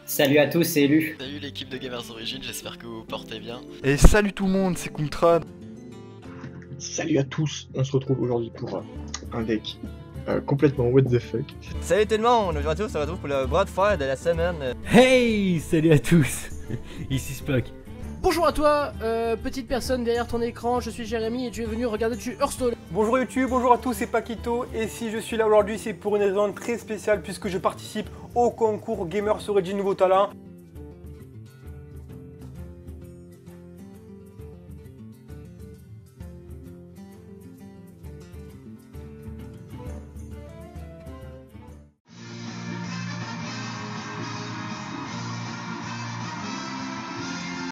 Salut à tous, c'est Elu. Salut l'équipe de Gamers Origin, j'espère que vous portez bien. Et salut tout le monde, c'est Contrad. Salut à tous, on se retrouve aujourd'hui pour un deck complètement what the fuck. Salut tout le monde, aujourd'hui on se retrouve pour le bras de fer de la semaine. Hey, salut à tous. Ici Spock. Bonjour à toi, petite personne derrière ton écran, je suis Jérémy et tu es venu regarder du Hearthstone. Bonjour YouTube, bonjour à tous, c'est Paquito et si je suis là aujourd'hui c'est pour une raison très spéciale puisque je participe au concours Gamers Origin Nouveau Talent.